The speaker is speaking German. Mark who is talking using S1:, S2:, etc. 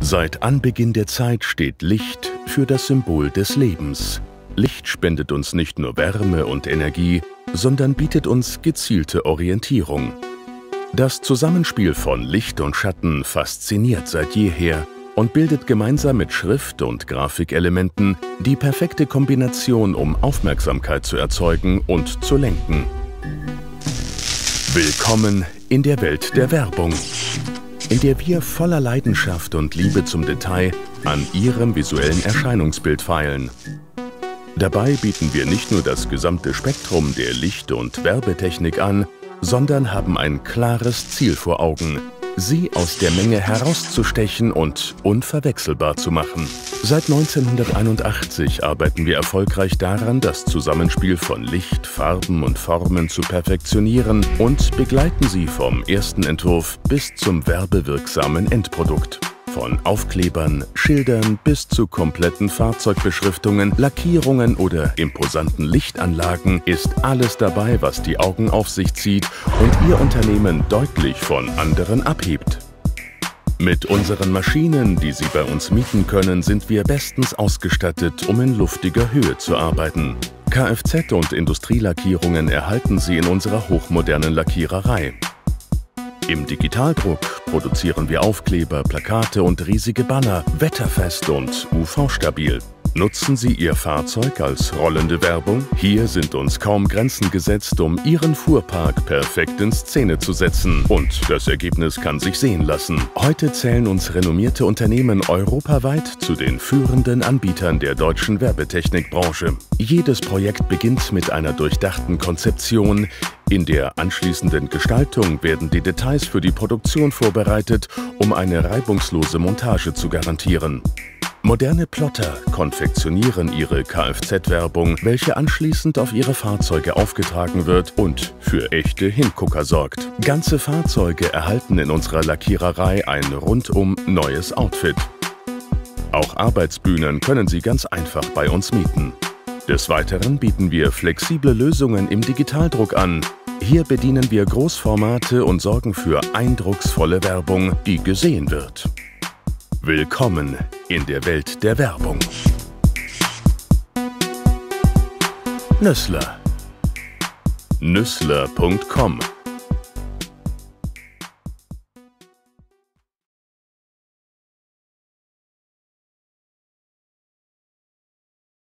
S1: Seit Anbeginn der Zeit steht Licht für das Symbol des Lebens. Licht spendet uns nicht nur Wärme und Energie, sondern bietet uns gezielte Orientierung. Das Zusammenspiel von Licht und Schatten fasziniert seit jeher und bildet gemeinsam mit Schrift- und Grafikelementen die perfekte Kombination, um Aufmerksamkeit zu erzeugen und zu lenken. Willkommen in der Welt der Werbung, in der wir voller Leidenschaft und Liebe zum Detail an Ihrem visuellen Erscheinungsbild feilen. Dabei bieten wir nicht nur das gesamte Spektrum der Licht- und Werbetechnik an, sondern haben ein klares Ziel vor Augen: Sie aus der Menge herauszustechen und unverwechselbar zu machen. Seit 1981 arbeiten wir erfolgreich daran, das Zusammenspiel von Licht, Farben und Formen zu perfektionieren und begleiten Sie vom ersten Entwurf bis zum werbewirksamen Endprodukt. Von Aufklebern, Schildern bis zu kompletten Fahrzeugbeschriftungen, Lackierungen oder imposanten Lichtanlagen ist alles dabei, was die Augen auf sich zieht und Ihr Unternehmen deutlich von anderen abhebt. Mit unseren Maschinen, die Sie bei uns mieten können, sind wir bestens ausgestattet, um in luftiger Höhe zu arbeiten. Kfz- und Industrielackierungen erhalten Sie in unserer hochmodernen Lackiererei. Im Digitaldruck produzieren wir Aufkleber, Plakate und riesige Banner, wetterfest und UV-stabil. Nutzen Sie Ihr Fahrzeug als rollende Werbung? Hier sind uns kaum Grenzen gesetzt, um Ihren Fuhrpark perfekt in Szene zu setzen. Und das Ergebnis kann sich sehen lassen. Heute zählen uns renommierte Unternehmen europaweit zu den führenden Anbietern der deutschen Werbetechnikbranche. Jedes Projekt beginnt mit einer durchdachten Konzeption. In der anschließenden Gestaltung werden die Details für die Produktion vorbereitet, um eine reibungslose Montage zu garantieren. Moderne Plotter konfektionieren ihre Kfz-Werbung, welche anschließend auf ihre Fahrzeuge aufgetragen wird und für echte Hingucker sorgt. Ganze Fahrzeuge erhalten in unserer Lackiererei ein rundum neues Outfit. Auch Arbeitsbühnen können Sie ganz einfach bei uns mieten. Des Weiteren bieten wir flexible Lösungen im Digitaldruck an. Hier bedienen wir Großformate und sorgen für eindrucksvolle Werbung, die gesehen wird. Willkommen in der Welt der Werbung. Nüssler. Nüssler.com